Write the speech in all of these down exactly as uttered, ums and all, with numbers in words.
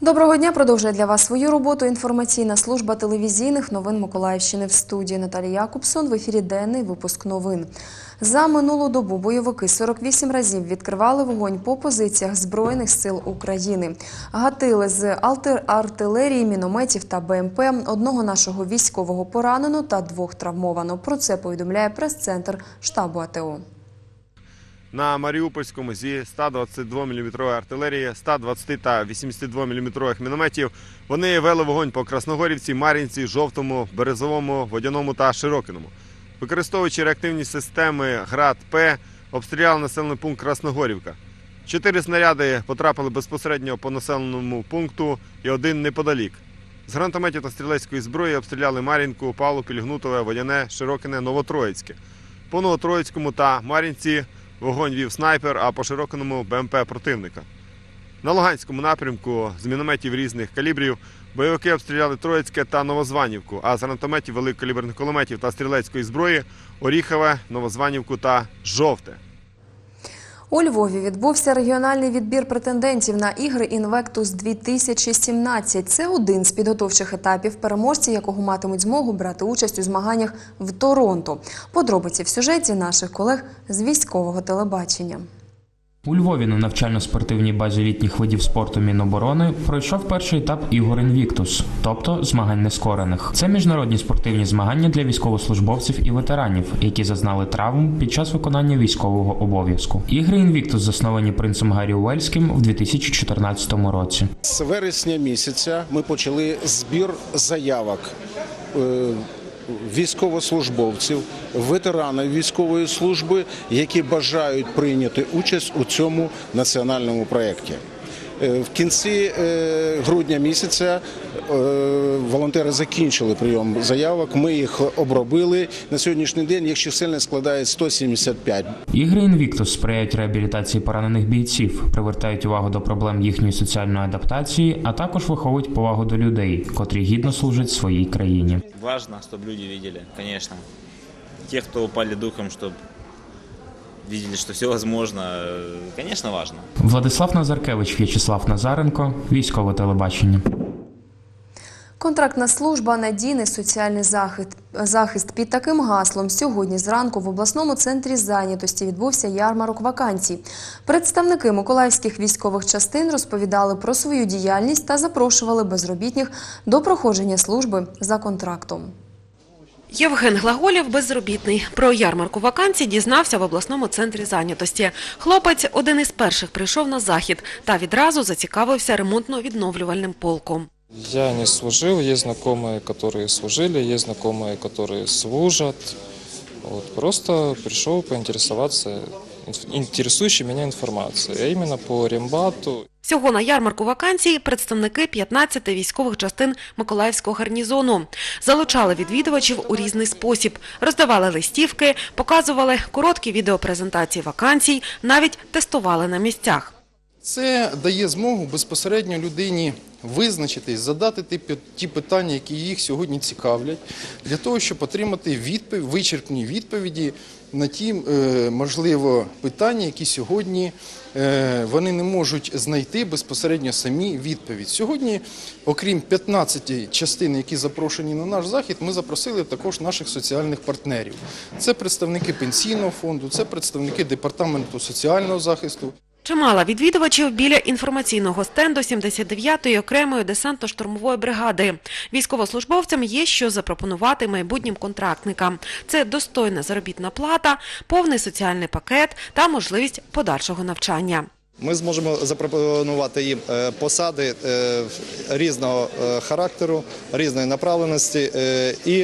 Доброго дня! Продовжує для вас свою роботу інформаційна служба телевізійних новин Миколаївщини. В студії Наталія Якубсон. В ефірі денний випуск новин. За минулу добу бойовики сорок вісім разів відкривали вогонь по позиціях Збройних сил України. Гатили з артилерії, мінометів та БМП. Одного нашого військового поранено та двох травмовано. Про це повідомляє прес-центр штабу АТО. На Маріупольському зі ста двадцятидвоміліметрової артилерії, ста двадцяти та вісімдесятидвоміліметрових мінометів вони вели вогонь по Красногорівці, Мар'їнці, Жовтому, Березовому, Водяному та Широкиному. Використовуючи реактивні системи ГРАД-П, обстріляли населений пункт Красногорівка. Чотири снаряди потрапили безпосередньо по населеному пункту і один неподалік. З гранатометів та стрілецької зброї обстріляли Мар'їнку, Павлу, Пільгнутове, Водяне, Широкине, Новотроїцьке. По Новотроїцькому та Мар'їнці вогонь вів снайпер, а по Широкиному – БМП противника. На Луганському напрямку з мінометів різних калібрів бойовики обстріляли Троїцьке та Новозванівку, а з гранатометів, великокаліберних кулеметів та стрілецької зброї – Оріхове, Новозванівку та Жовте. У Львові відбувся регіональний відбір претендентів на ігри «Інвектус дві тисячі сімнадцять». Це один з підготовчих етапів, переможці якого матимуть змогу брати участь у змаганнях в Торонто. Подробиці в сюжеті наших колег з військового телебачення. У Львові на навчально-спортивній базі літніх видів спорту Міноборони пройшов перший етап ігор «Інвіктус», тобто змагань нескорених. Це міжнародні спортивні змагання для військовослужбовців і ветеранів, які зазнали травм під час виконання військового обов'язку. Ігри «Інвіктус» засновані принцем Гаррі Уельським в дві тисячі чотирнадцятому році. З вересня місяця ми почали збір заявок військовослужбовців, ветеранів військової служби, які бажають прийняти участь у цьому національному проєкті. В кінці грудня місяця волонтери закінчили прийом заявок, ми їх обробили. На сьогоднішній день їх чисельність складає сто сімдесят п'ять. Ігри «Інвіктус» сприяють реабілітації поранених бійців, привертають увагу до проблем їхньої соціальної адаптації, а також виховують повагу до людей, котрі гідно служать своїй країні. Важливо, щоб люди бачили, звісно. Ті, хто упали духом, щоб видели, что все возможно, конечно, важно. Владислав Назаркевич, В'ячеслав Назаренко, військове телебачення. Контрактна служба, надійний соціальний захист. захист. Під таким гаслом сьогодні зранку в обласному центрі зайнятості відбувся ярмарок вакансій. Представники миколаївських військових частин розповідали про свою діяльність та запрошували безробітних до проходження служби за контрактом. Євген Глаголєв безробітний. Про ярмарку вакансій дізнався в обласному центрі зайнятості. Хлопець один із перших прийшов на захід та відразу зацікавився ремонтно-відновлювальним полком. Я не служив, є знайомі, які служили, є знайомі, які служать. От, просто прийшов поінтересуватися інтересуючою мене інформацією, а іменно по рембату. Всього на ярмарку вакансій представники п'ятнадцяти військових частин Миколаївського гарнізону. Залучали відвідувачів у різний спосіб. Роздавали листівки, показували короткі відеопрезентації вакансій, навіть тестували на місцях. Це дає змогу безпосередньо людині визначитись, задати ті питання, які їх сьогодні цікавлять, для того, щоб отримати відповідь, вичерпні відповіді на ті, можливо, питання, які сьогодні вони не можуть знайти безпосередньо самі відповідь. Сьогодні, окрім п'ятнадцяти частин, які запрошені на наш захід, ми запросили також наших соціальних партнерів. Це представники Пенсійного фонду, це представники Департаменту соціального захисту. Чимало відвідувачів біля інформаційного стенду сімдесят дев'ятої окремої десантно-штурмової бригади. Військовослужбовцям є що запропонувати майбутнім контрактникам. Це достойна заробітна плата, повний соціальний пакет та можливість подальшого навчання. Ми зможемо запропонувати їм посади різного характеру, різної направленості і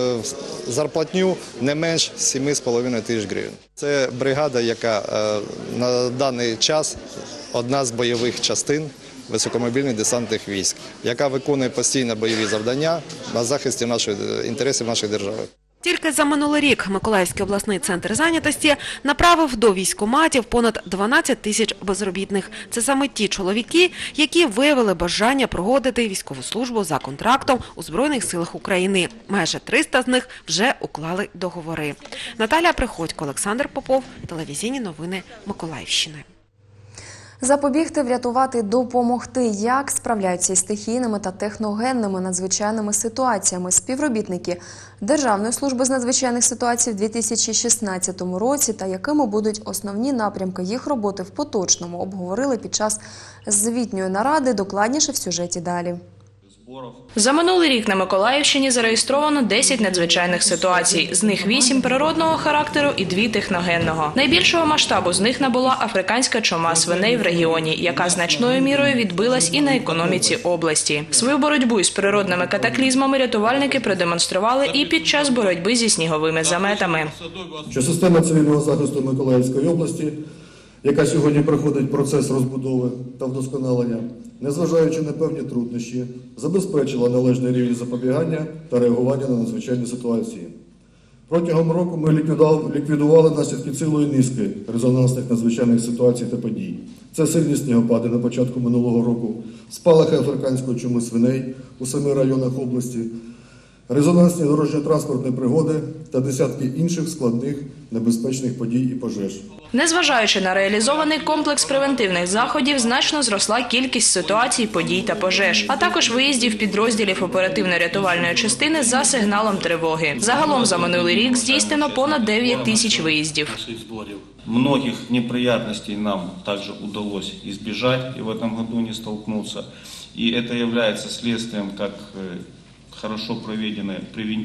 зарплатню не менш семи з половиною тисяч гривень. Це бригада, яка на даний час одна з бойових частин високомобільних десантних військ, яка виконує постійно бойові завдання на захисті нашої інтересів нашої держави. Тільки за минулий рік Миколаївський обласний центр зайнятості направив до військкоматів понад дванадцять тисяч безробітних. Це саме ті чоловіки, які виявили бажання проводити військову службу за контрактом у Збройних силах України. Майже триста з них вже уклали договори. Наталія Приходько, Олександр Попов, телевізійні новини Миколаївщини. Запобігти, врятувати, допомогти. Як справляються із стихійними та техногенними надзвичайними ситуаціями співробітники Державної служби з надзвичайних ситуацій в дві тисячі шістнадцятому році та якими будуть основні напрямки їх роботи в поточному, обговорили під час звітньої наради. Докладніше в сюжеті далі. За минулий рік на Миколаївщині зареєстровано десять надзвичайних ситуацій. З них вісім природного характеру і дві техногенного. Найбільшого масштабу з них набула африканська чума свиней в регіоні, яка значною мірою відбилась і на економіці області. Свою боротьбу із природними катаклізмами рятувальники продемонстрували і під час боротьби зі сніговими заметами. Що система цивільного захисту Миколаївської області, яка сьогодні проходить процес розбудови та вдосконалення, незважаючи на певні труднощі, забезпечила належний рівень запобігання та реагування на надзвичайні ситуації. Протягом року ми ліквідували наслідки цілої низки резонансних надзвичайних ситуацій та подій. Це сильні снігопади на початку минулого року, спалахи африканської чуми свиней у семи районах області, резонансні дорожньо-транспортні пригоди та десятки інших складних небезпечних подій і пожеж. Незважаючи на реалізований комплекс превентивних заходів, значно зросла кількість ситуацій, подій та пожеж, а також виїздів підрозділів оперативно-рятувальної частини за сигналом тривоги. Загалом за минулий рік здійснено понад дев'ять тисяч виїздів. Многих неприятностей нам также удалось избежать и в этом году не столкнуться. И это является следствием как хорошо проведенной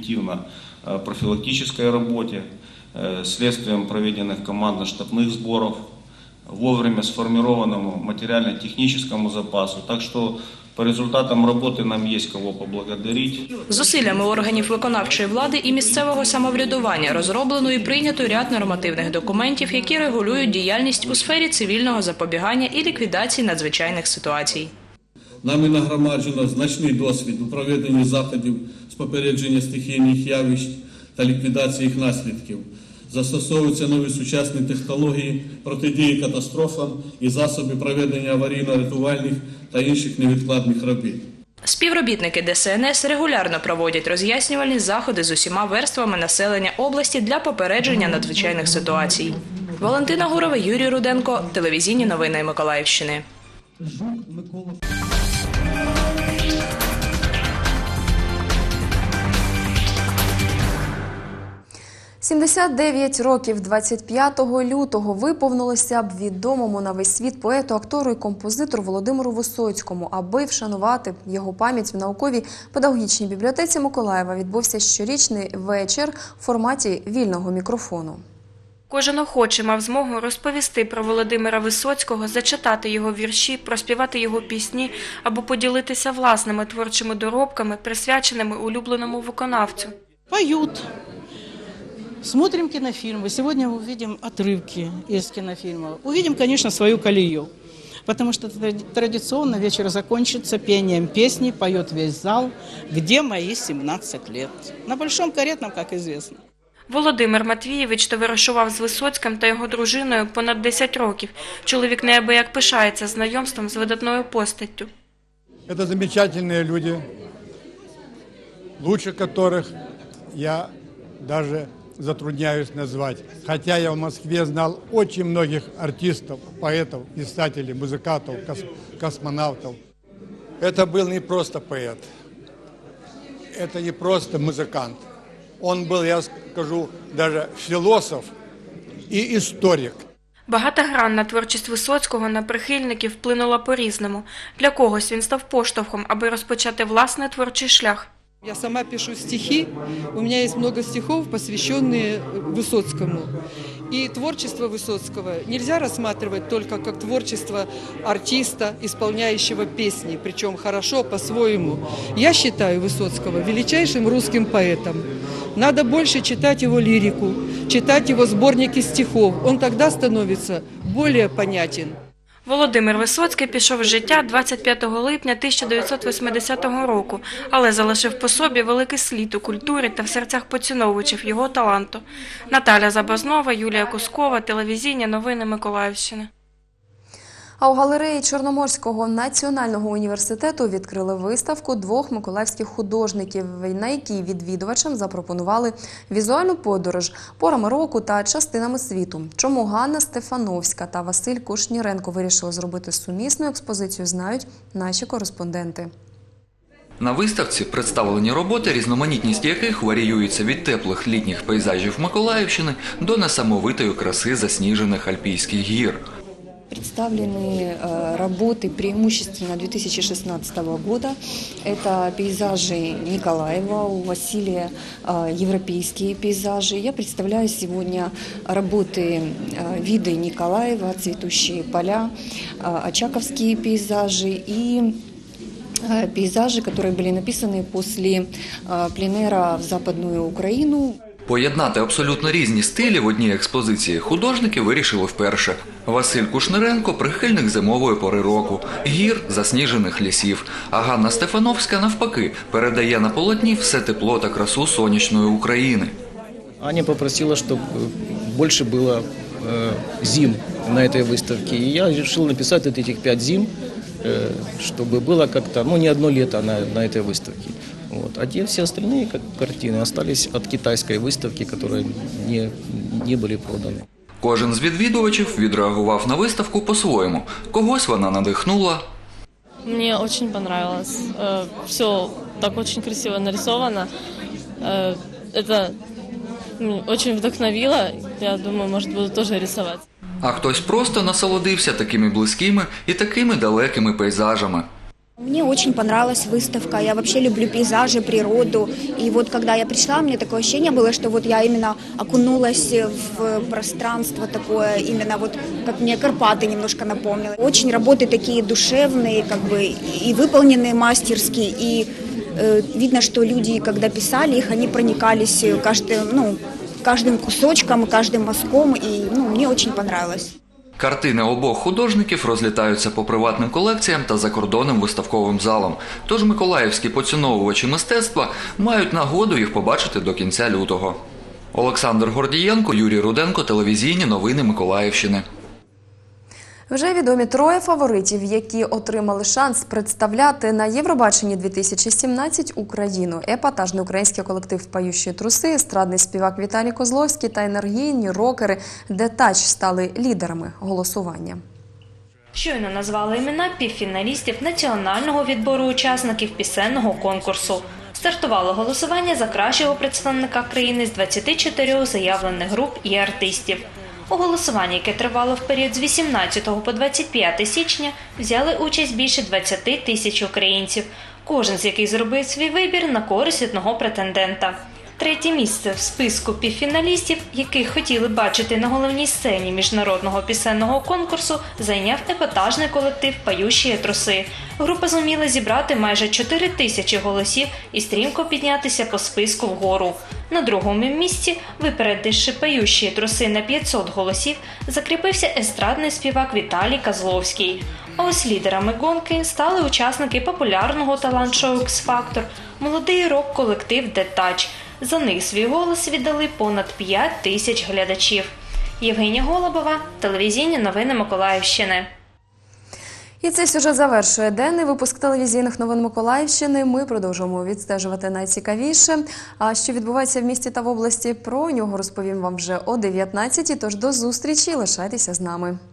превентивно-профилактической работе, следствием проведенных командно-штабных сборов, вовремя сформированному материально-техническому запасу. Так что по результатам роботи нам є кого поблагодарити. Зусиллями органів виконавчої влади і місцевого самоврядування розроблено і прийнято ряд нормативних документів, які регулюють діяльність у сфері цивільного запобігання і ліквідації надзвичайних ситуацій. Нами нагромаджено значний досвід у проведенні заходів з попередження стихійних явищ та ліквідації їх наслідків. Застосовуються нові сучасні технології протидії катастрофам і засоби проведення аварійно-рятувальних та інших невідкладних робіт. Співробітники Де Се Ен Ес регулярно проводять роз'яснювальні заходи з усіма верствами населення області для попередження надзвичайних ситуацій. Валентина Гурова, Юрій Руденко, телевізійні новини Миколаївщини. сімдесят дев'ять років двадцять п'ятого лютого виповнилося б відомому на весь світ поету, актору і композитору Володимиру Висоцькому. Аби вшанувати його пам'ять в науковій педагогічній бібліотеці Миколаєва відбувся щорічний вечір в форматі вільного мікрофону. Кожен охочий мав змогу розповісти про Володимира Висоцького, зачитати його вірші, проспівати його пісні або поділитися власними творчими доробками, присвяченими улюбленому виконавцю. Поют. Смотрим кинофильмы. Сегодня увидим отрывки из кинофильмов. Увидим, конечно, свою колею. Потому что традиционно вечер закончится пением песни, поет весь зал «Где мои семнадцать лет». На Большом Каретном, как известно. Володимир Матвієвич товаришував з Висоцьким та його дружиною понад десять років. Чоловік неабияк пишається знайомством з видатною постаттю. Це замечательні люди, лучше которых я даже затрудняюсь назвать. Хотя я в Москве знал очень многих артистов, поэтов, писателей, музыкантов, кос- космонавтов. Это был не просто поэт, это не просто музыкант. Он был, я скажу, даже філософ і історик. Багатогранна творчість Висоцького на прихильників вплинула по-різному. Для когось він став поштовхом, аби розпочати власний творчий шлях. Я сама пишу стихи, у меня есть много стихов, посвященные Высоцкому. И творчество Высоцкого нельзя рассматривать только как творчество артиста, исполняющего песни, причем хорошо, по-своему. Я считаю Высоцкого величайшим русским поэтом. Надо больше читать его лирику, читать его сборники стихов. Он тогда становится более понятен. Володимир Висоцький пішов з життя двадцять п'ятого липня тисяча дев'ятсот восьмидесятого року, але залишив по собі великий слід у культурі та в серцях поціновувачів його таланту. Наталя Забазнова, Юлія Кускова, телевізійні новини Миколаївщини. А у галереї Чорноморського національного університету відкрили виставку двох миколаївських художників, на якій відвідувачам запропонували візуальну подорож порами року та частинами світу. Чому Ганна Стефановська та Василь Кушніренко вирішили зробити сумісну експозицію, знають наші кореспонденти. На виставці представлені роботи, різноманітність яких варіюється від теплих літніх пейзажів Миколаївщини до несамовитої краси засніжених альпійських гір. Представлены работы преимущественно две тысячи шестнадцатого года. Это пейзажи Николаева, у Василия европейские пейзажи. Я представляю сегодня работы виды Николаева, цветущие поля, очаковские пейзажи и пейзажи, которые были написаны после пленера в Западную Украину. Поєднати абсолютно різні стилі в одній експозиції художники вирішили вперше. Василь Кушніренко – прихильник зимової пори року, гір, засніжених лісів. А Ганна Стефановська, навпаки, передає на полотні все тепло та красу сонячної України. Аня попросила, щоб більше було зим на цій виставці. І я вирішив написати цих п'ять зим, щоб було як-то, ну, не одно літо на, на цій виставці. Вот. А те все остальные как картины остались от китайской выставки, которые не, не были проданы. Кожен з відвідувачів відреагував на виставку по-своєму. Когось вона надихнула. Мне очень понравилось. Все так очень красиво нарисовано. Это очень вдохновило. Я думаю, может, буду тоже рисовать. А хтось просто насолодився такими близькими і такими далекими пейзажами. Мне очень понравилась выставка. Я вообще люблю пейзажи, природу. И вот когда я пришла, мне такое ощущение было, что вот я именно окунулась в пространство такое, именно вот как мне Карпаты немножко напомнило. Очень работы такие душевные, как бы и выполненные мастерски, и э, видно, что люди, когда писали их, они проникались каждым, ну, каждым кусочком, каждым мазком, и ну, мне очень понравилось. Картини обох художників розлітаються по приватним колекціям та закордонним виставковим залам. Тож миколаївські поціновувачі мистецтва мають нагоду їх побачити до кінця лютого. Олександр Гордієнко, Юрій Руденко, телевізійні новини Миколаївщини. Вже відомі троє фаворитів, які отримали шанс представляти на Євробаченні дві тисячі сімнадцять Україну. Епатажний український колектив «Поющі труси», естрадний співак Віталій Козловський та енергійні рокери «The Touch» стали лідерами голосування. Щойно назвали імена півфіналістів національного відбору учасників пісенного конкурсу. Стартувало голосування за кращого представника країни з двадцяти чотирьох заявлених груп і артистів. У голосуванні, яке тривало в період з вісімнадцятого по двадцять п'яте січня, взяли участь більше двадцяти тисяч українців, кожен з яких зробив свій вибір на користь одного претендента. Третє місце в списку півфіналістів, яких хотіли бачити на головній сцені міжнародного пісенного конкурсу, зайняв епатажний колектив «Поющі труси». Група зуміла зібрати майже чотири тисячі голосів і стрімко піднятися по списку вгору. На другому місці, випередивши «Поющі труси» на п'ятсот голосів, закріпився естрадний співак Віталій Козловський. А ось лідерами гонки стали учасники популярного талант-шоу «X-Factor», молодий рок-колектив «The Touch». За них свій голос віддали понад п'ять тисяч глядачів. Євгенія Голубова, телевізійні новини Миколаївщини. І цей сюжет завершує денний випуск телевізійних новин Миколаївщини. Ми продовжуємо відстежувати найцікавіше. А що відбувається в місті та в області, про нього розповім вам вже о дев'ятнадцятій. Тож до зустрічі, лишайтеся з нами.